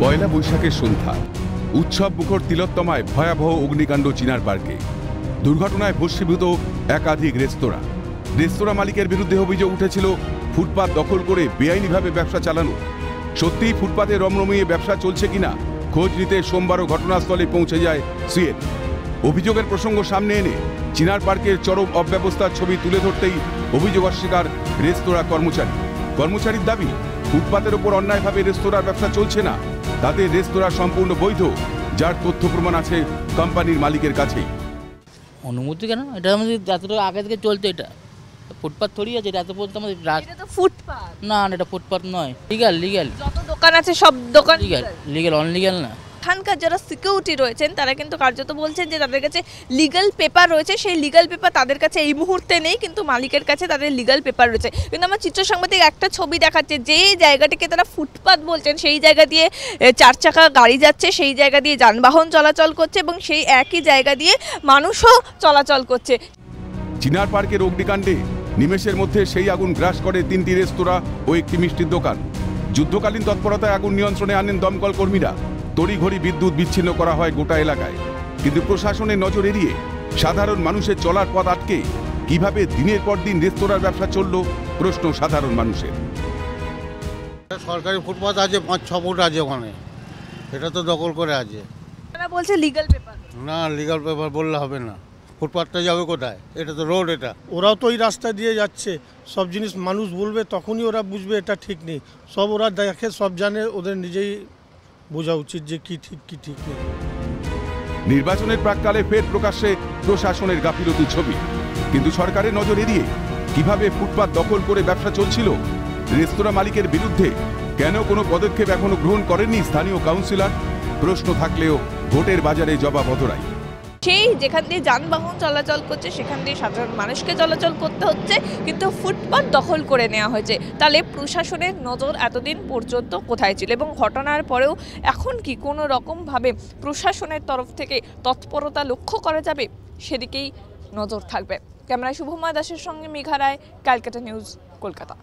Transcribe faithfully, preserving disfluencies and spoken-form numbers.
পয়লা বৈশাখের সন্ধ্যা, উৎসব মুখর তিলোত্তমায় ভয়াবহ অগ্নিকাণ্ড চিনার পার্কে। দুর্ঘটনায় ভস্মীভূত একাধিক রেস্তোরাঁ। রেস্তোরাঁ মালিকের বিরুদ্ধে অভিযোগ উঠেছিল ফুটপাত দখল করে বেআইনিভাবে ব্যবসা চালানো। সত্যিই ফুটপাতে রমরমিয়ে ব্যবসা চলছে কিনা খোঁজ নিতে সোমবারও ঘটনাস্থলে পৌঁছে যায় সিএন। অভিযোগের প্রসঙ্গ সামনে এনে চিনার পার্কের চরম অব্যবস্থার ছবি তুলে ধরতেই অভিযোগ অস্বীকার রেস্তোরাঁ কর্মচারী। কর্মচারীর দাবি, ফুটপাতের ওপর অন্যায়ভাবে রেস্তোরাঁর ব্যবসা চলছে না, তাদের রেস্তোরাঁ সম্পূর্ণ বৈধ, যার তথ্য প্রমাণ আছে কোম্পানির মালিকের কাছেই। অনুমতি কেন? এটা আমাদের এতটা আগে থেকে চলছে, এটা ফুটপাত থরি আছে, এটা এত পর্যন্ত আমাদের ফুটপাত না, এটা ফুটপাত নয়, লিগ্যাল লিগ্যাল যত দোকান আছে সব দোকান লিগ্যাল লিগ্যাল অনলিগ্যাল না। এখানকার যারা সিকিউরিটি রয়েছেন তারা কিন্তু কার্যত বলছেন যে তাদের কাছে লিগ্যাল পেপার রয়েছে, সেই লিগ্যাল পেপার তাদের কাছে এই মুহূর্তে নেই, কিন্তু মালিকের কাছে তাদের লিগ্যাল পেপার রয়েছে। কিন্তু আমার চিত্র সাংবাদিক একটা ছবি দেখাচ্ছে, যে জায়গাটিকে তারা ফুটপাত বলছেন সেই জায়গা দিয়ে চার চাকা গাড়ি যাচ্ছে, সেই জায়গা দিয়ে যানবাহন চলাচল করছে এবং সেই একই জায়গা দিয়ে মানুষও চলাচল করছে। চিনার পার্কের অগ্নিকাণ্ডে নিমেষের মধ্যে সেই আগুন গ্রাস করে তিনটি রেস্তোরাঁ ও একটি মিষ্টির দোকান। যুদ্ধকালীন তৎপরতায় আগুন নিয়ন্ত্রণে আনেন দমকল কর্মীরা। তড়িঘড়ি বিদ্যুৎ বিচ্ছিন্ন করা হয় গোটা এলাকায়। কিন্তু প্রশাসনের নজর এড়িয়ে সাধারণ মানুষের চলার পথ আটকে কিভাবে দিনের পর দিন রেস্তোরাঁর ব্যবসা চলল, প্রশ্ন সাধারণ মানুষের। সরকারি ফুটপাত আছে, পাঁচ ছ ফুট আছে ওখানে, এটা তো দখল করে আছে। তারা বলছে লিগ্যাল পেপার না, লিগ্যাল পেপার বললে হবে না, ফুটপাতটা যাবে কোথায়? এটা তো রোড। এটা ওরাও তো ওই রাস্তা দিয়ে যাচ্ছে, সব জিনিস মানুষ বলবে তখনই ওরা বুঝবে এটা ঠিক নেই। সব ওরা দেখে, সব জানে, ওদের নিজেই বোঝা উচিত যে কি ঠিক কি ঠিক নেই। নির্বাচনের প্রাককালে ফের প্রকাশ্যে প্রশাসনের গাফিলতির ছবি। কিন্তু সরকারের নজর এড়িয়ে কিভাবে ফুটপাত দখল করে ব্যবসা চলছিল, রেস্তোরাঁ মালিকের বিরুদ্ধে কেন কোনো পদক্ষেপ এখনো গ্রহণ করেননি স্থানীয় কাউন্সিলর, প্রশ্ন থাকলেও ভোটের বাজারে জবাব অধরাই। সেই যেখান দিয়ে যানবাহন চলাচল করছে সেখান দিয়ে সাধারণ মানুষকে চলাচল করতে হচ্ছে, কিন্তু ফুটপাত দখল করে নেওয়া হয়েছে। তাহলে প্রশাসনের নজর এতদিন পর্যন্ত কোথায় ছিল এবং ঘটনার পরেও এখন কি কোনো রকমভাবে প্রশাসনের তরফ থেকে তৎপরতা লক্ষ্য করা যাবে, সেদিকেই নজর থাকবে। ক্যামেরায় শুভময় দাসের সঙ্গে মেঘা রায়, ক্যালকাটা নিউজ, কলকাতা।